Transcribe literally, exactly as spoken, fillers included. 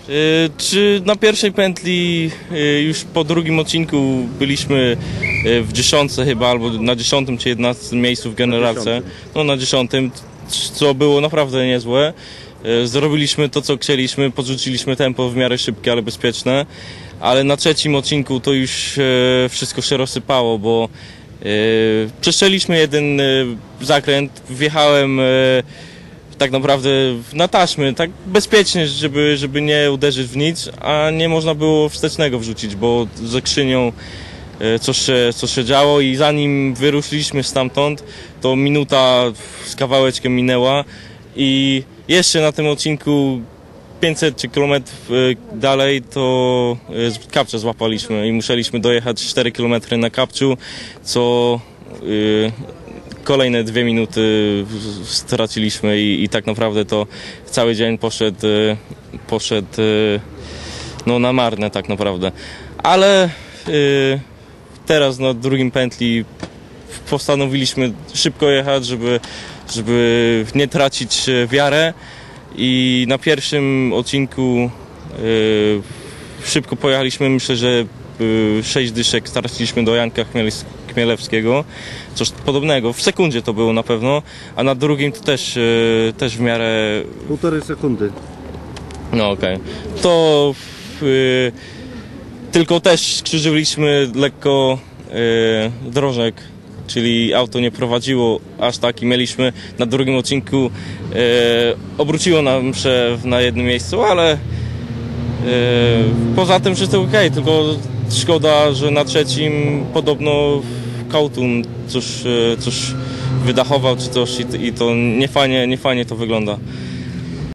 Y, Czy na pierwszej pętli y, już po drugim odcinku byliśmy y, w dziesiątce chyba, albo na dziesiątym czy jedenastym miejscu w generalce. No na dziesiątym, co było naprawdę niezłe. Y, Zrobiliśmy to, co chcieliśmy, podrzuciliśmy tempo w miarę szybkie, ale bezpieczne. Ale na trzecim odcinku to już y, wszystko się rozsypało, bo y, przestrzeliśmy jeden y, zakręt, wjechałem y, tak naprawdę na taśmy, tak bezpiecznie, żeby, żeby nie uderzyć w nic, a nie można było wstecznego wrzucić, bo ze skrzynią coś się, coś się działo i zanim wyruszyliśmy stamtąd, to minuta z kawałeczkiem minęła i jeszcze na tym odcinku pięćset kilometrów dalej to kapcze złapaliśmy i musieliśmy dojechać cztery kilometry na kapczu, co yy, kolejne dwie minuty straciliśmy i, i tak naprawdę to cały dzień poszedł, poszedł no, na marne tak naprawdę. Ale y, teraz na drugim pętli postanowiliśmy szybko jechać, żeby, żeby nie tracić wiarę i na pierwszym odcinku y, szybko pojechaliśmy, myślę, że sześć dyszek straciliśmy do Janka Chmielewskiego, coś podobnego, w sekundzie to było na pewno, a na drugim to też, też w miarę... Półtorej sekundy. No okej. Okay. To y, tylko też skrzyżyliśmy lekko y, drążek, czyli auto nie prowadziło aż tak i mieliśmy na drugim odcinku, y, obróciło nam się na jednym miejscu, ale y, poza tym wszystko ok, tylko szkoda, że na trzecim podobno Kautun coś, coś wydachował czy coś i, i to nie fajnie, nie fajnie to wygląda.